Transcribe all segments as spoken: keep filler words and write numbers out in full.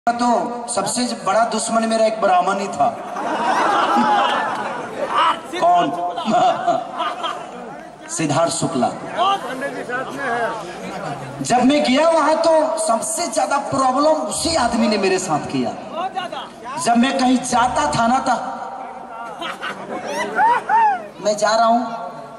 तो सबसे बड़ा दुश्मन मेरा एक ब्राह्मण ही था। कौन? सिद्धार्थ शुक्ला। जब मैं गया वहां तो सबसे ज्यादा प्रॉब्लम उसी आदमी ने मेरे साथ किया। जब मैं कहीं जाता था ना था मैं जा रहा हूं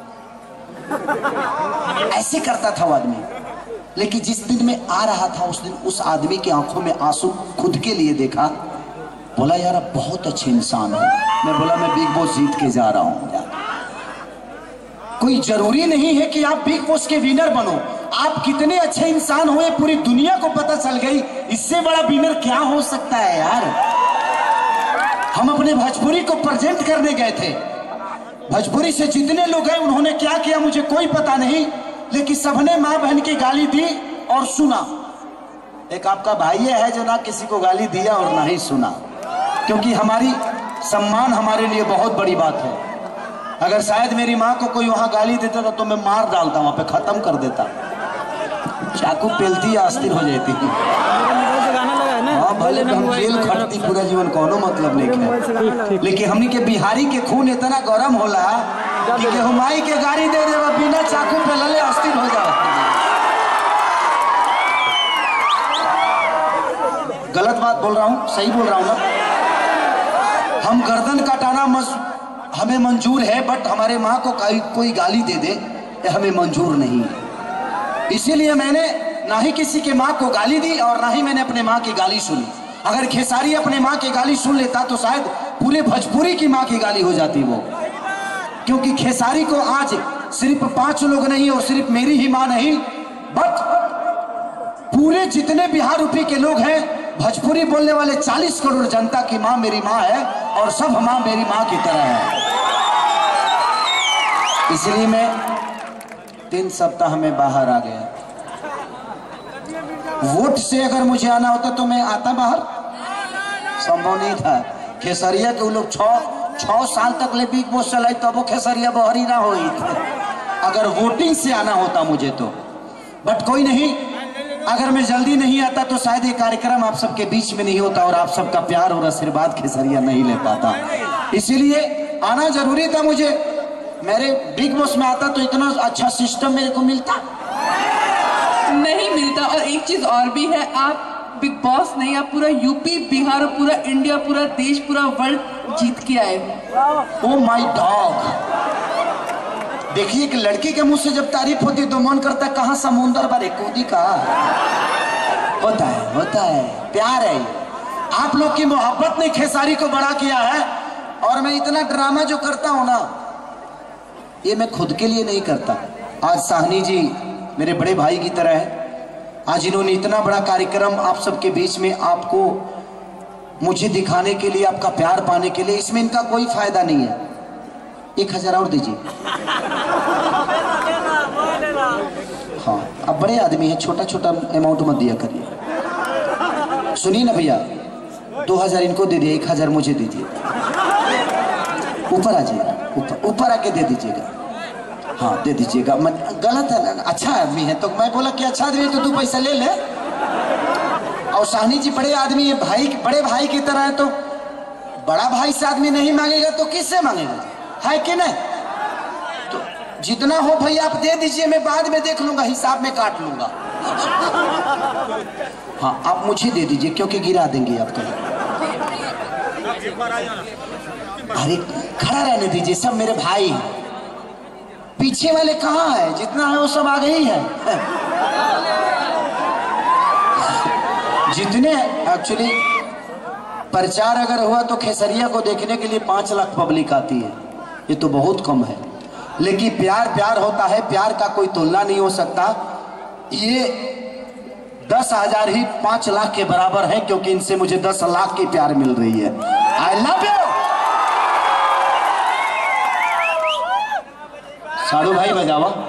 ऐसे करता था वो आदमी। लेकिन जिस दिन मैं आ रहा था उस दिन उस आदमी की आंखों में आंसू खुद के लिए देखा। बोला यार आप बहुत अच्छे इंसान हो। मैं बोला मैं बिग बॉस जीत के जा रहा हूं यार। कोई जरूरी नहीं है कि आप बिग बॉस के विनर बनो। आप कितने अच्छे इंसान हो ये पूरी दुनिया को पता चल गई। इससे बड़ा विनर क्या हो सकता है यार। हम अपने भोजपुरी को प्रेजेंट करने गए थे। भोजपुरी से जितने लोग हैं उन्होंने क्या किया मुझे कोई पता नहीं, लेकिन सबने माँ बहन की गाली दी और सुना। एक आपका भाई है जो ना किसी को गाली दिया और ना ही सुना, क्योंकि हमारी सम्मान हमारे लिए बहुत बड़ी बात है। अगर शायद मेरी माँ को कोई वहां गाली देता था तो मैं मार डालता, वहां पे खत्म कर देता, चाकू पेलती अस्थिर हो जाती। हाँ भले हम जेल खटती पूरा जीवन कोनो मतलब नहीं है, लेकिन हमनी के बिहारी के खून इतना गरम होला कि हुमाई के गाड़ी दे दे बिना चाकू पे लले अस्थिर हो जाओ। गलत बात बोल रहा हूँ सही बोल रहा हूँ ना। हम गर्दन काटाना मस, हमें मंजूर है, बट हमारे माँ को कोई गाली दे दे ये हमें मंजूर नहीं है। इसीलिए मैंने ना ही किसी के माँ को गाली दी और ना ही मैंने अपने माँ की गाली सुनी। अगर खेसारी अपने माँ की गाली सुन लेता तो शायद पूरे भोजपुरी की माँ की गाली हो जाती वो, क्योंकि खेसारी को आज सिर्फ पांच लोग नहीं और सिर्फ मेरी ही माँ नहीं बट पूरे जितने बिहार यूपी के लोग हैं भोजपुरी बोलने वाले चालीस करोड़ जनता की माँ मेरी माँ है और सब माँ मेरी माँ की तरह है। इसलिए मैं तीन सप्ताह में बाहर आ गया। वोट से अगर मुझे आना होता तो मैं आता बाहर, संभव नहीं था। खेसरिया के लोग छह छह साल तक ले बिग बॉस चलाई तब वो खेसरिया बहरी ना हुई थी अगर वोटिंग से आना होता मुझे तो। बट कोई नहीं, अगर मैं जल्दी नहीं आता तो शायद ये कार्यक्रम आप सबके बीच में नहीं होता और आप सबका प्यार और आशीर्वाद खेसरिया नहीं ले पाता। इसीलिए आना जरूरी था मुझे। मेरे बिग बॉस में आता तो इतना अच्छा सिस्टम मेरे को मिलता नहीं मिलता। और एक चीज और भी है, आप बिग बॉस नहीं, आप पूरा यूपी बिहार पूरा इंडिया पूरा देश पूरा वर्ल्ड जीत के आए हो। Oh my dog. देखिए कि लड़की के मुंह से जब तारीफ होती तो मन करता है कहाँ समुंदर भरे कूदी का। होता है होता है प्यार है। आप लोग की मोहब्बत ने खेसारी को बड़ा किया है। और मैं इतना ड्रामा जो करता हूं ना ये मैं खुद के लिए नहीं करता। आज साहनी जी मेरे बड़े भाई की तरह है। आज इन्होंने इतना बड़ा कार्यक्रम आप सबके बीच में आपको मुझे दिखाने के लिए, आपका प्यार पाने के लिए, इसमें इनका कोई फायदा नहीं है। एक हजार और दीजिए। हाँ अब बड़े आदमी हैं, छोटा छोटा अमाउंट मत दिया करिए। सुनिए ना भैया, दो हजार इनको दे दिए, एक हजार मुझे दीजिए। ऊपर आ जाइए, ऊपर ऊपर आके दे दीजिएगा। हाँ दे दीजिएगा। गलत है ना, अच्छा आदमी है तो मैं बोला कि अच्छा आदमी है तो तू पैसा ले ले। और साहनी जी बड़े आदमी है, भाई बड़े भाई की तरह है, तो बड़ा भाई से आदमी नहीं मांगेगा तो किससे मांगेगा, है कि नहीं। तो जितना हो भाई आप दे दीजिए, मैं बाद में देख लूंगा, हिसाब में काट लूंगा। हाँ आप मुझे दे दीजिए क्योंकि गिरा देंगे आपका। अरे खड़ा रहने दीजिए, सब मेरे भाई हैं। पीछे वाले कहाँ है, जितना है वो सब आगे ही है। जितने एक्चुअली प्रचार अगर हुआ तो खेसरिया को देखने के लिए पांच लाख पब्लिक आती है, ये तो बहुत कम है। लेकिन प्यार प्यार होता है, प्यार का कोई तुलना नहीं हो सकता। ये दस हजार ही पांच लाख के बराबर है, क्योंकि इनसे मुझे दस लाख की प्यार मिल रही है। I love you. साड़ू भाई बजावा।